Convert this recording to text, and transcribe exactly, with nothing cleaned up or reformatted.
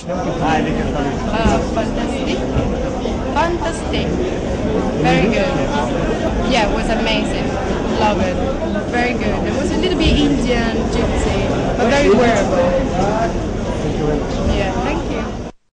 Uh, fantastic. Fantastic. Very good. Yeah, it was amazing. Love it. Very good. It was a little bit Indian, gypsy, but very wearable. Yeah, thank you.